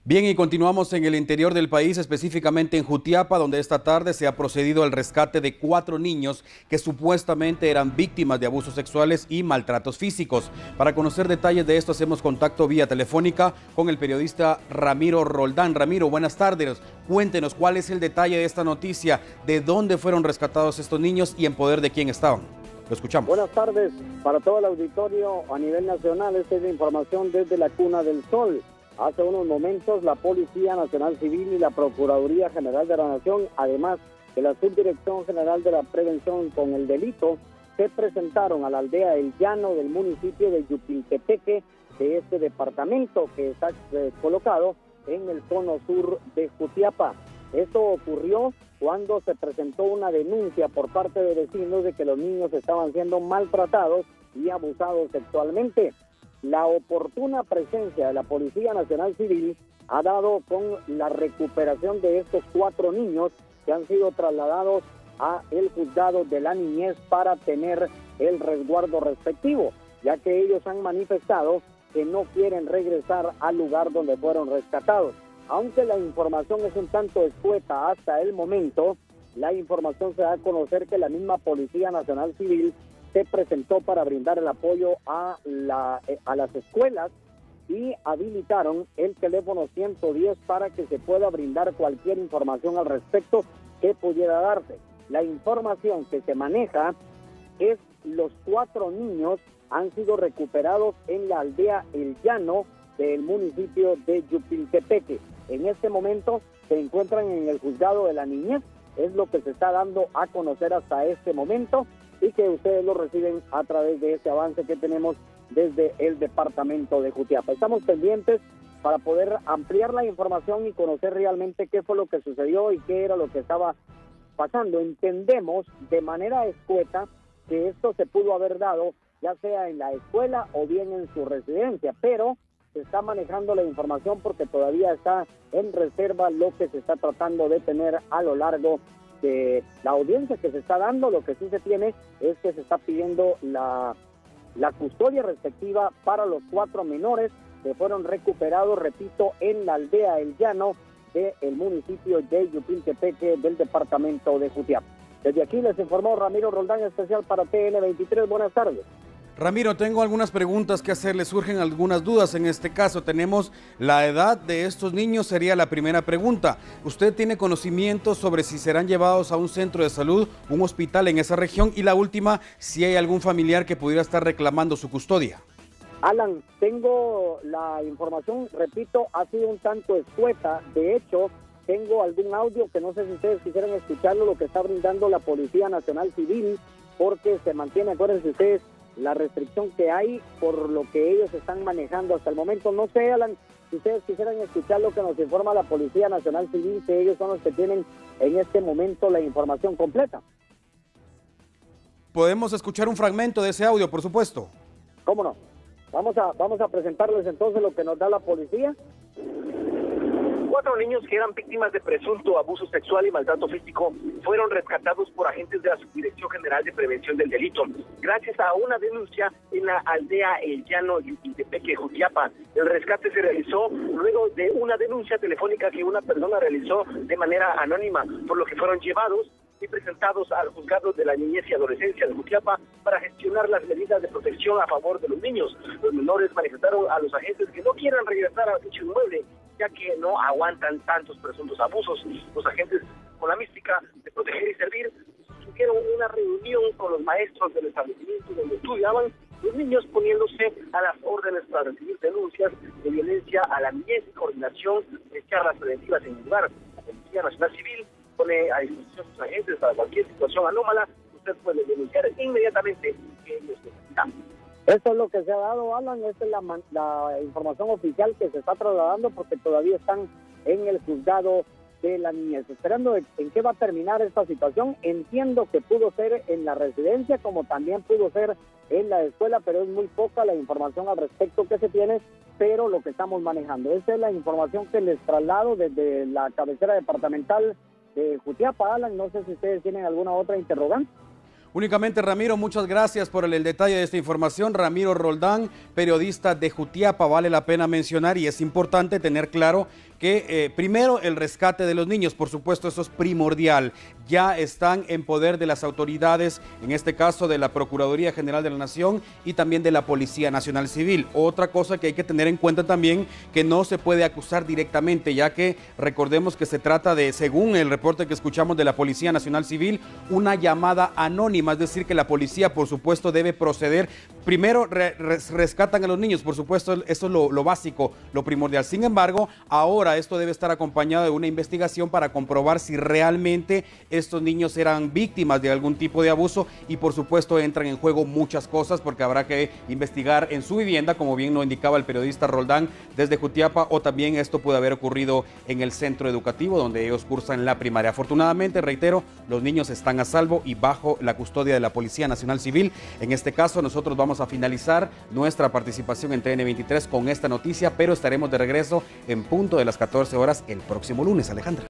Bien, y continuamos en el interior del país, específicamente en Jutiapa, donde esta tarde se ha procedido al rescate de 4 niños que supuestamente eran víctimas de abusos sexuales y maltratos físicos. Para conocer detalles de esto, hacemos contacto vía telefónica con el periodista Ramiro Roldán. Ramiro, buenas tardes. Cuéntenos cuál es el detalle de esta noticia, de dónde fueron rescatados estos niños y en poder de quién estaban. Lo escuchamos. Buenas tardes para todo el auditorio a nivel nacional. Esta es la información desde la Cuna del Sol. Hace unos momentos la Policía Nacional Civil y la Procuraduría General de la Nación, además de la Subdirección General de la Prevención con el Delito, se presentaron a la aldea El Llano del municipio de Yupiltepeque de este departamento que está colocado en el cono sur de Jutiapa. Esto ocurrió cuando se presentó una denuncia por parte de vecinos de que los niños estaban siendo maltratados y abusados sexualmente. La oportuna presencia de la Policía Nacional Civil ha dado con la recuperación de estos 4 niños que han sido trasladados a el juzgado de la niñez para tener el resguardo respectivo, ya que ellos han manifestado que no quieren regresar al lugar donde fueron rescatados. Aunque la información es un tanto escueta hasta el momento, la información se da a conocer que la misma Policía Nacional Civil se presentó para brindar el apoyo a las escuelas y habilitaron el teléfono 110 para que se pueda brindar cualquier información al respecto que pudiera darse. La información que se maneja es los 4 niños han sido recuperados en la aldea El Llano del municipio de Yupiltepeque. En este momento se encuentran en el juzgado de la niñez, es lo que se está dando a conocer hasta este momento y que ustedes lo reciben a través de este avance que tenemos desde el departamento de Jutiapa. Estamos pendientes para poder ampliar la información y conocer realmente qué fue lo que sucedió y qué era lo que estaba pasando. Entendemos de manera escueta que esto se pudo haber dado ya sea en la escuela o bien en su residencia, pero se está manejando la información porque todavía está en reserva lo que se está tratando de tener a lo largo de la audiencia que se está dando. Lo que sí se tiene es que se está pidiendo la custodia respectiva para los 4 menores que fueron recuperados, repito, en la aldea El Llano del municipio de Yupiltepeque del departamento de Jutiapa. Desde aquí les informó Ramiro Roldán, especial para TN23. Buenas tardes. Ramiro, tengo algunas preguntas que hacerle, surgen algunas dudas. En este caso tenemos la edad de estos niños, sería la primera pregunta. ¿Usted tiene conocimiento sobre si serán llevados a un centro de salud, un hospital en esa región? Y la última, si hay algún familiar que pudiera estar reclamando su custodia. Alan, tengo la información, repito, ha sido un tanto escueta. De hecho, tengo algún audio que no sé si ustedes quisieran escucharlo, lo que está brindando la Policía Nacional Civil, porque se mantiene, acuérdense ustedes, la restricción que hay por lo que ellos están manejando hasta el momento. No sé, Alan, si ustedes quisieran escuchar lo que nos informa la Policía Nacional Civil, que ellos son los que tienen en este momento la información completa. Podemos escuchar un fragmento de ese audio, por supuesto. ¿Cómo no? Vamos a presentarles entonces lo que nos da la policía. 4 niños que eran víctimas de presunto abuso sexual y maltrato físico fueron rescatados por agentes de la Subdirección General de Prevención del Delito, gracias a una denuncia en la aldea El Llano, Yupiltepeque, Jutiapa. El rescate se realizó luego de una denuncia telefónica que una persona realizó de manera anónima, por lo que fueron llevados y presentados al juzgado de la niñez y adolescencia de Jutiapa para gestionar las medidas de protección a favor de los niños. Los menores manifestaron a los agentes que no quieran regresar a dicho inmueble, ya que no aguantan tantos presuntos abusos. Los agentes, con la mística de proteger y servir, tuvieron una reunión con los maestros del establecimiento donde estudiaban los niños, poniéndose a las órdenes para recibir denuncias de violencia a la niñez y coordinación de charlas preventivas en el lugar. La Policía Nacional Civil pone a disposición sus agentes para cualquier situación anómala. Usted puede denunciar inmediatamente que ellos necesitan. Esto es lo que se ha dado, Alan. Esta es la información oficial que se está trasladando porque todavía están en el juzgado de la niñez. Esperando en qué va a terminar esta situación. Entiendo que pudo ser en la residencia como también pudo ser en la escuela, pero es muy poca la información al respecto que se tiene, pero lo que estamos manejando. Esta es la información que les traslado desde la cabecera departamental de Jutiapa, Alan. No sé si ustedes tienen alguna otra interrogante. Únicamente, Ramiro, muchas gracias por el detalle de esta información. Ramiro Roldán, periodista de Jutiapa. Vale la pena mencionar y es importante tener claro que primero el rescate de los niños, por supuesto, eso es primordial. Ya están en poder de las autoridades, en este caso de la Procuraduría General de la Nación y también de la Policía Nacional Civil. Otra cosa que hay que tener en cuenta también, que no se puede acusar directamente, ya que recordemos que se trata de, según el reporte que escuchamos de la Policía Nacional Civil, una llamada anónima, es decir, que la policía, por supuesto, debe proceder. Primero rescatan a los niños, por supuesto, eso es lo básico, lo primordial. Sin embargo, ahora esto debe estar acompañado de una investigación para comprobar si realmente estos niños eran víctimas de algún tipo de abuso y por supuesto entran en juego muchas cosas porque habrá que investigar en su vivienda, como bien lo indicaba el periodista Roldán desde Jutiapa, o también esto puede haber ocurrido en el centro educativo donde ellos cursan la primaria. Afortunadamente, reitero, los niños están a salvo y bajo la custodia de la Policía Nacional Civil. En este caso, nosotros vamos a finalizar nuestra participación en TN23 con esta noticia, pero estaremos de regreso en punto de las 14 horas el próximo lunes, Alejandra.